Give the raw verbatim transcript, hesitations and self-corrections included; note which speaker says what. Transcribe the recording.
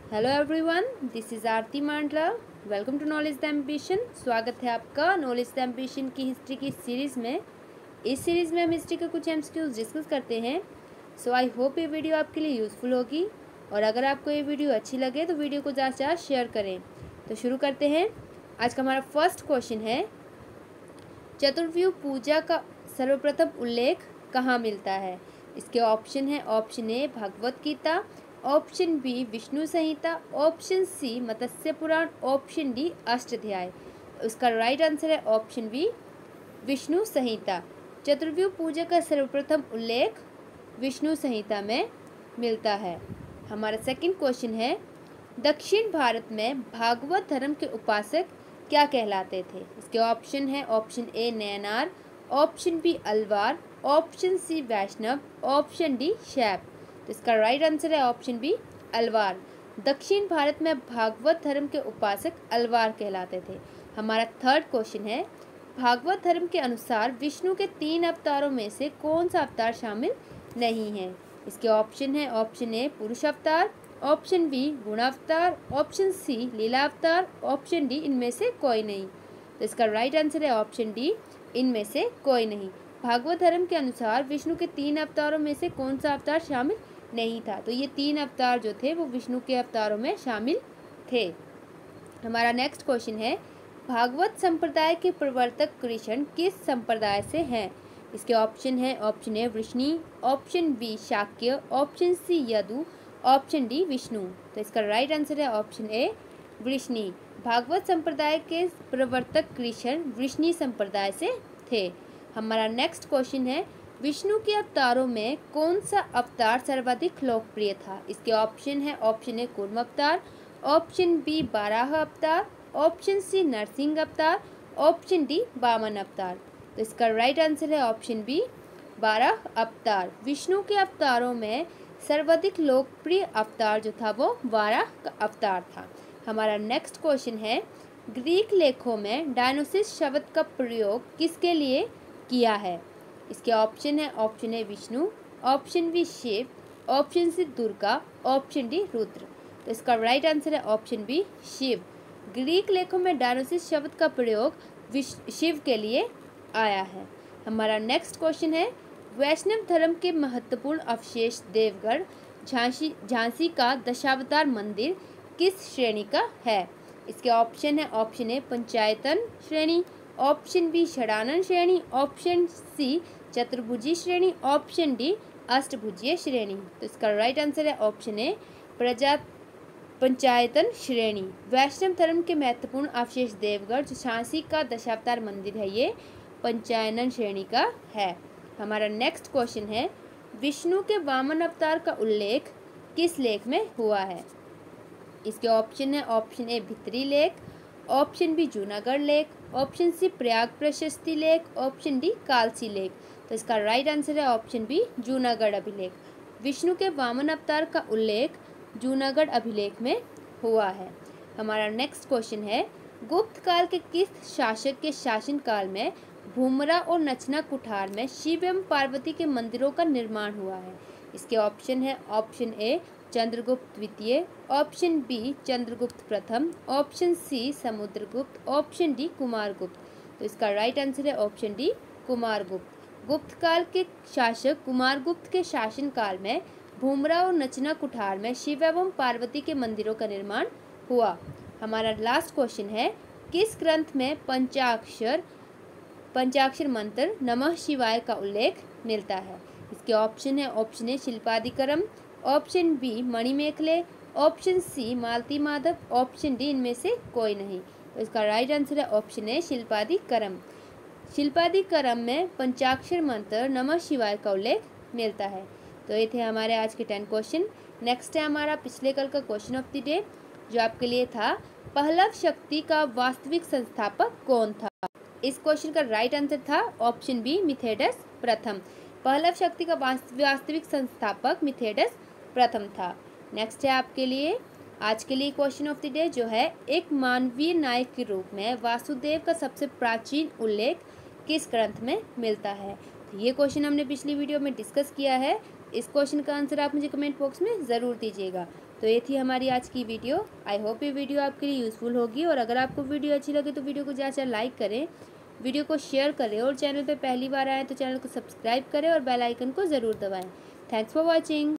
Speaker 1: Hello everyone, this is Aarti Mandla. Welcome to knowledge the ambition. स्वागत है आपका नॉलेज द एम्बिशन की हिस्ट्री की सीरीज़ में। इस सीरीज़ में हम हिस्ट्री के कुछ एमसीक्यूज डिस्कस करते हैं। सो आई होप ये वीडियो आपके लिए यूज़फुल होगी, और अगर आपको ये वीडियो अच्छी लगे तो वीडियो को ज़्यादा से ज़्यादा शेयर करें। तो शुरू करते हैं। आज का हमारा फर्स्ट क्वेश्चन है, चतुर्व्यूह पूजा का सर्वप्रथम उल्लेख कहाँ मिलता है? इसके ऑप्शन है, option A Bhagavad Gita, option B Vishnu Samhita, option C Matsya Purana, option D Ashtadhyayi. उसका राइट आंसर है ऑप्शन बी विष्णु संहिता। चतुर्व्यूह पूजा का सर्वप्रथम उल्लेख विष्णु संहिता में मिलता है। हमारा सेकंड क्वेश्चन है, दक्षिण भारत में भागवत धर्म के उपासक क्या कहलाते थे? इसके ऑप्शन है, option A Nainar, option B Alvar, option C Vaishnav, option D Shaiva. तो इसका राइट आंसर है ऑप्शन बी अलवार। दक्षिण भारत में भागवत धर्म के उपासक अलवार कहलाते थे। हमारा थर्ड क्वेश्चन है, भागवत धर्म के अनुसार विष्णु के तीन अवतारों में से कौन सा अवतार शामिल नहीं है? इसके ऑप्शन है, ऑप्शन ए पुरुष अवतार, ऑप्शन बी गुण अवतार, ऑप्शन सी लीला अवतार, ऑप्शन डी इनमें से कोई नहीं। तो इसका राइट आंसर है ऑप्शन डी इनमें से कोई नहीं। भागवत धर्म के अनुसार विष्णु के तीन अवतारों में से कौन सा अवतार शामिल नहीं था? तो ये तीन अवतार जो थे वो विष्णु के अवतारों में शामिल थे। हमारा नेक्स्ट क्वेश्चन है, भागवत संप्रदाय के प्रवर्तक कृष्ण किस संप्रदाय से हैं? इसके ऑप्शन है, option A Vrishni, option B Shakya, option C Yadu, option D Vishnu. तो इसका राइट आंसर है ऑप्शन ए वृष्णि। भागवत संप्रदाय के प्रवर्तक कृष्ण वृष्णि संप्रदाय से थे। हमारा नेक्स्ट क्वेश्चन है, विष्णु के अवतारों में कौन सा अवतार सर्वाधिक लोकप्रिय था? इसके ऑप्शन है, ऑप्शन ए कूर्म अवतार, ऑप्शन बी बाराह अवतार, ऑप्शन सी नरसिंह अवतार, ऑप्शन डी वामन अवतार। तो इसका राइट आंसर है ऑप्शन बी बारह अवतार। विष्णु के अवतारों में सर्वाधिक लोकप्रिय अवतार जो था वो बारह का अवतार था। हमारा नेक्स्ट क्वेश्चन है, ग्रीक लेखों में डायनोसिस शब्द का प्रयोग किसके लिए किया है? इसके ऑप्शन है, option A Vishnu, option B Shiv, option C Durga, option D Rudra. तो इसका राइट आंसर है ऑप्शन बी शिव। ग्रीक लेखों में डायनोसिस शब्द का प्रयोग शिव के लिए आया है। हमारा नेक्स्ट क्वेश्चन है, वैष्णव धर्म के महत्वपूर्ण अवशेष देवगढ़ झांसी झांसी का दशावतार मंदिर किस श्रेणी का है? इसके ऑप्शन है, ऑप्शन ए पंचायतन श्रेणी, ऑप्शन बी षडानन श्रेणी, ऑप्शन सी चतुर्भुजी श्रेणी, ऑप्शन डी अष्टभुजीय श्रेणी। तो इसका राइट आंसर है ऑप्शन ए प्रजा पंचायतन श्रेणी। वैष्णव धर्म के महत्वपूर्ण अवशेष देवगढ़ जो झांसी का दशावतार मंदिर है, ये पंचायतन श्रेणी का है। हमारा नेक्स्ट क्वेश्चन है, विष्णु के वामन अवतार का उल्लेख किस लेख में हुआ है? इसके ऑप्शन है, ऑप्शन ए भित्री लेख, ऑप्शन बी जूनागढ़ लेख, ऑप्शन सी प्रयाग प्रशस्ति लेख, ऑप्शन डी कालसी लेख। तो इसका राइट आंसर है ऑप्शन बी जूनागढ़ अभिलेख। विष्णु के वामन अवतार का उल्लेख जूनागढ़ अभिलेख में हुआ है। हमारा नेक्स्ट क्वेश्चन है, गुप्त काल के किस शासक के शासनकाल में भूमरा और नचना कुठार में शिव एवं पार्वती के मंदिरों का निर्माण हुआ है? इसके ऑप्शन है, ऑप्शन ए चंद्रगुप्त द्वितीय, ऑप्शन बी चंद्रगुप्त प्रथम, option C Samudragupta, option D Kumaragupta. तो इसका राइट आंसर है ऑप्शन डी कुमारगुप्त। गुप्त काल के शासक कुमारगुप्त के शासनकाल में भूमरा और नचना कुठार में शिव एवं पार्वती के मंदिरों का निर्माण हुआ। हमारा लास्ट क्वेश्चन है, किस ग्रंथ में पंचाक्षर पंचाक्षर मंत्र नमः शिवाय का उल्लेख मिलता है? इसके ऑप्शन है, option A Silappadikaram, option B Manimekalai, option C Malati Madhav, option D इनमें से कोई नहीं। तो इसका राइट आंसर है ऑप्शन ए शिल्पादिकरम। शिल्पादिकरम में पंचाक्षर मंत्र नमः शिवाय का उल्लेख मिलता है। तो ये थे हमारे आज के टेन क्वेश्चन। नेक्स्ट है हमारा पिछले कल का क्वेश्चन ऑफ द डे, जो आपके लिए था, पहलव शक्ति का वास्तविक संस्थापक कौन था? इस क्वेश्चन का राइट आंसर था ऑप्शन बी मिथेडस प्रथम। पहलव शक्ति का वास्तविक संस्थापक मिथेडस प्रथम था। नेक्स्ट है आपके लिए आज के लिए क्वेश्चन ऑफ द डे, जो है, एक मानवीय नायक के रूप में वासुदेव का सबसे प्राचीन उल्लेख किस ग्रंथ में मिलता है? तो ये क्वेश्चन हमने पिछली वीडियो में डिस्कस किया है। इस क्वेश्चन का आंसर आप मुझे कमेंट बॉक्स में ज़रूर दीजिएगा। तो ये थी हमारी आज की वीडियो। आई होप ये वीडियो आपके लिए यूज़फुल होगी, और अगर आपको वीडियो अच्छी लगे तो वीडियो को ज़्यादा से लाइक करें, वीडियो को शेयर करें, और चैनल पर पहली बार आएँ तो चैनल को सब्सक्राइब करें और बेल आइकन को ज़रूर दबाएँ। Thanks for watching.